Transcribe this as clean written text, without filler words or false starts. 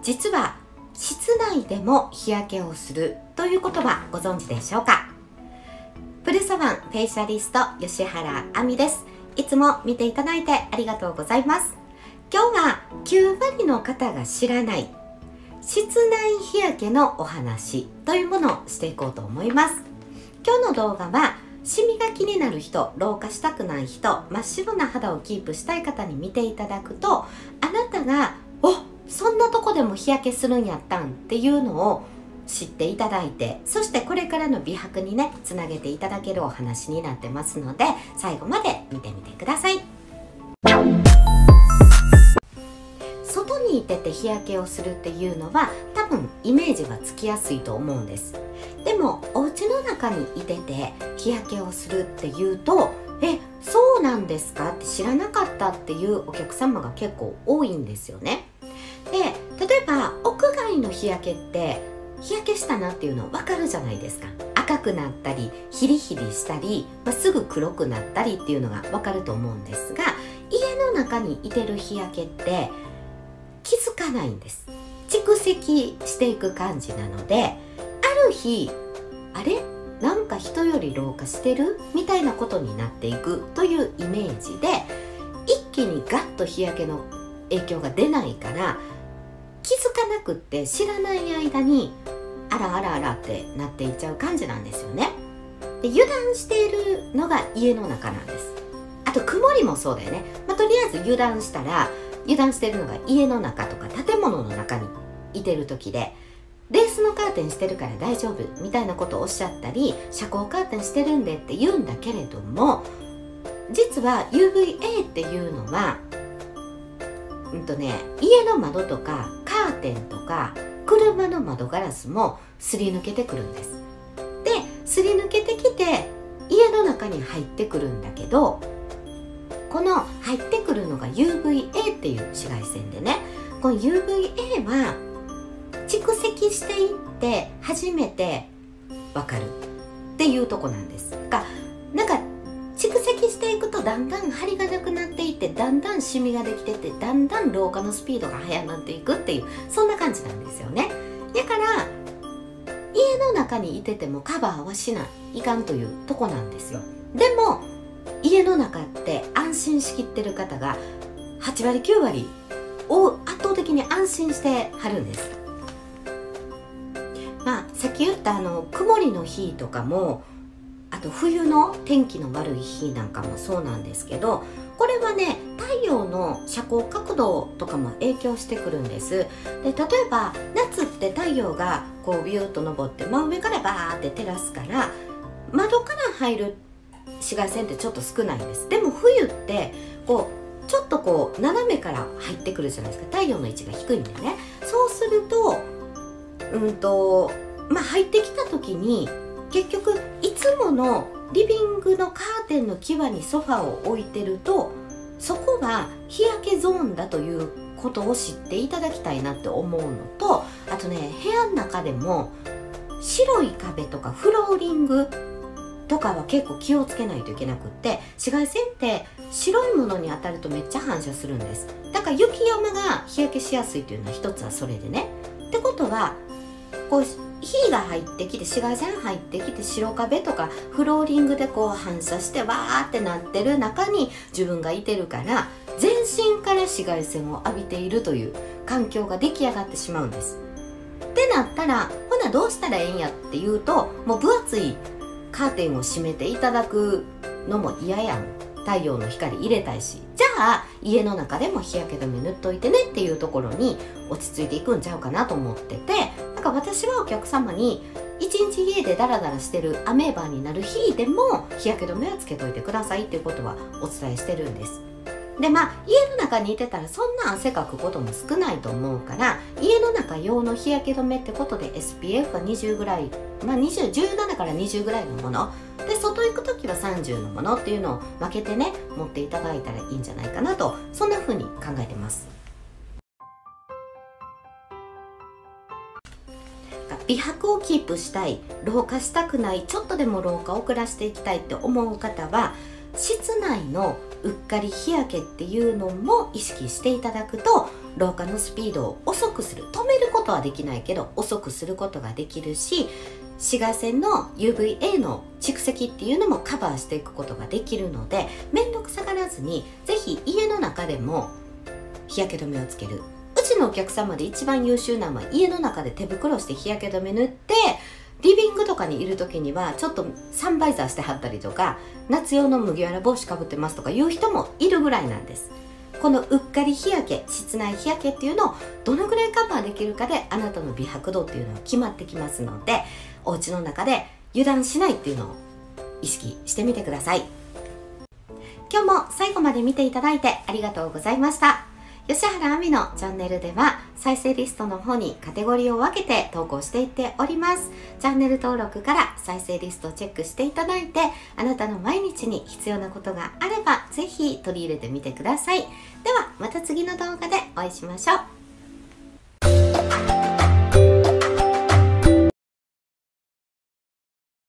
実は室内でも日焼けをするということはご存知でしょうか。プルサワンフェイシャリスト吉原亜美です。いつも見ていただいてありがとうございます。今日は9割の方が知らない室内日焼けのお話というものをしていこうと思います。今日の動画はシミが気になる人、老化したくない人、真っ白な肌をキープしたい方に見ていただくと、あなたがそんなとこでも日焼けするんやったんっていうのを知っていただいて、そしてこれからの美白にねつなげていただけるお話になってますので、最後まで見てみてください。外にいてて日焼けをするっていうのは多分イメージがつきやすいと思うんです。でもお家の中にいてて日焼けをするっていうと、そうなんですかって知らなかったっていうお客様が結構多いんですよね。で、例えば屋外の日焼けって日焼けしたなっていうの分かるじゃないですか。赤くなったりヒリヒリしたり、すぐ黒くなったりっていうのが分かると思うんですが、家の中にいてる日焼けって気づかないんです。蓄積していく感じなので、ある日あれなんか人より老化してるみたいなことになっていくというイメージで、一気にガッと日焼けの影響が出ないから気づかなくって知らない間にあらあらあらってなっていっちゃう感じなんですよね。で、油断しているのが家の中なんです。あと曇りもそうだよね。とりあえず油断したら、油断しているのが家の中とか建物の中にいてる時で、レースのカーテンしてるから大丈夫みたいなことをおっしゃったり、遮光カーテンしてるんでって言うんだけれども、実は UVA っていうのは家の窓とかカーテンとか車の窓ガラスもすり抜けてくるんです。で、すり抜けてきて家の中に入ってくるんだけど、この入ってくるのが UVA っていう紫外線でね、この UVA は蓄積していって初めてわかるっていうとこなんですが、蓄積していくとだんだん張りがなくなっていって、だんだんシミができてって、だんだん老化のスピードが速まっていくっていう、そんな感じなんですよね。だから家の中にいててもカバーはしないかんというとこなんですよ。でも家の中って安心しきってる方が8割9割を圧倒的に安心してはるんです。さっき言った曇りの日とかも、あと冬の天気の悪い日なんかもそうなんですけど、これはね太陽の遮光角度とかも影響してくるんです。で、例えば夏って太陽がこうビューッと昇って真上からバーって照らすから、窓から入る紫外線ってちょっと少ないんです。でも冬ってちょっと斜めから入ってくるじゃないですか。太陽の位置が低いんでね。そうすると入ってきた時に結局いつものリビングのカーテンの際にソファーを置いてると、そこが日焼けゾーンだということを知っていただきたいなって思うのと、あとね、部屋の中でも白い壁とかフローリングとかは結構気をつけないといけなくって、紫外線って白いものに当たるとめっちゃ反射するんです。だから雪山が日焼けしやすいというのは一つはそれでね。ってことは火が入ってきて、紫外線入ってきて、白壁とかフローリングで反射してわーってなってる中に自分がいてるから、全身から紫外線を浴びているという環境が出来上がってしまうんです。ってなったら、ほなどうしたらええんやっていうと、もう分厚いカーテンを閉めていただくのも嫌やん。太陽の光入れたいし、じゃあ家の中でも日焼け止め塗っといてねっていうところに落ち着いていくんちゃうかなと思ってて、私はお客様に一日家でダラダラしてるアメーバーになる日でも日焼け止めはつけといてくださいっていうことはお伝えしてるんです。で、家の中にいてたらそんな汗かくことも少ないと思うから、家の中用の日焼け止めってことで SPF は20ぐらい、17から20ぐらいのもので、外行く時は30のものっていうのを分けてね持っていただいたらいいんじゃないかなと、そんな風に考えてます。美白をキープしたい、老化したくない、ちょっとでも老化を遅らせていきたいって思う方は、室内のうっかり日焼けっていうのも意識していただくと、老化のスピードを遅くする、止めることはできないけど遅くすることができるし、紫外線の UVA の蓄積っていうのもカバーしていくことができるので、面倒くさがらずにぜひ家の中でも日焼け止めをつける。うちのお客様で一番優秀なのは家の中で手袋して日焼け止め塗って、リビングとかにいる時にはちょっとサンバイザーしてはったりとか、夏用の麦わら帽子かぶってますとかいう人もいるぐらいなんです。このうっかり日焼け、室内日焼けっていうのをどのぐらいカバーできるかで、あなたの美白度っていうのは決まってきますので、お家の中で油断しないっていうのを意識してみてください。今日も最後まで見ていただいてありがとうございました。吉原亜美のチャンネルでは再生リストの方にカテゴリーを分けて投稿していっております。チャンネル登録から再生リストをチェックしていただいて、あなたの毎日に必要なことがあればぜひ取り入れてみてください。ではまた次の動画でお会いしましょう。